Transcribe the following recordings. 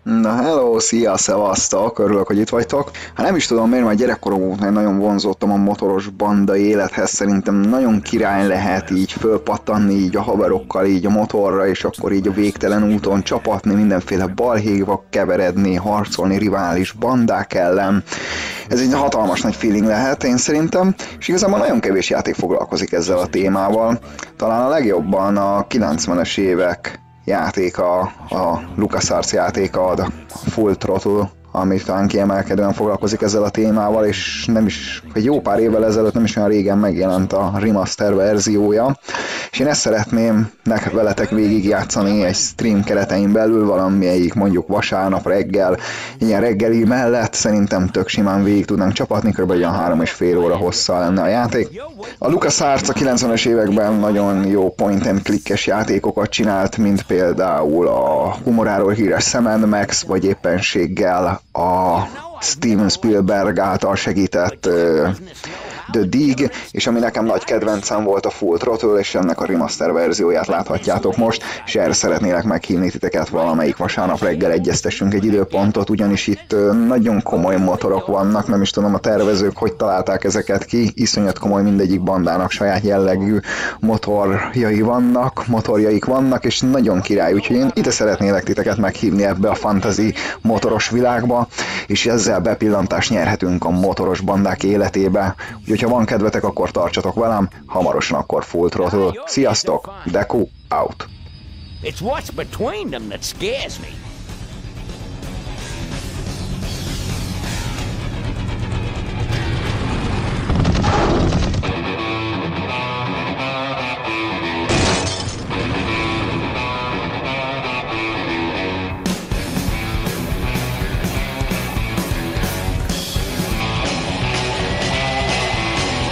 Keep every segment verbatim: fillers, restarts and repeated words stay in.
Na hello, szia, szevasztok, örülök, hogy itt vagytok. Hát nem is tudom miért, mert gyerekkorom óta nagyon vonzottam a motoros banda élethez, szerintem nagyon király lehet így fölpattanni így a haverokkal így a motorra, és akkor így a végtelen úton csapatni, mindenféle balhékba keveredni, harcolni rivális bandák ellen. Ez egy hatalmas nagy feeling lehet, én szerintem, és igazából nagyon kevés játék foglalkozik ezzel a témával. Talán a legjobban a kilencvenes évek játéka, a LucasArts játéka, a Full Throttle, ami talán kiemelkedően foglalkozik ezzel a témával, és nem is, egy jó pár évvel ezelőtt, nem is olyan régen megjelent a remaster verziója, és én ezt szeretném nek veletek végigjátszani egy stream keretein belül, valamelyik mondjuk vasárnap reggel, ilyen reggeli mellett szerintem tök simán végig tudnánk csapatni, kb. Olyan három és fél óra hossza lenne a játék. A LucasArts a kilencvenes években nagyon jó point and click-es játékokat csinált, mint például a humoráról híres Sam and Max, vagy éppenséggel a Steven Spielberg által segített uh, The Dig, és ami nekem nagy kedvencem volt a Full Throttle, és ennek a remaster verzióját láthatjátok most, és erre szeretnélek meghívni titeket, valamelyik vasárnap reggel egyeztessünk egy időpontot, ugyanis itt uh, nagyon komoly motorok vannak, nem is tudom a tervezők, hogy találták ezeket ki, iszonyat komoly, mindegyik bandának saját jellegű motorjai vannak, motorjaik vannak, és nagyon király, úgyhogy én ide szeretnélek titeket meghívni ebbe a fantasy motoros világba, és ezzel bepillantást nyerhetünk a motoros bandák életébe, úgyhogy ha van kedvetek, akkor tartsatok velem, hamarosan akkor Full Throttle. Sziasztok, Deku out! It's what's between them that scares me.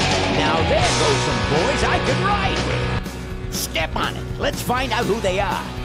There goes some boys I could ride with. Step on it. Let's find out who they are.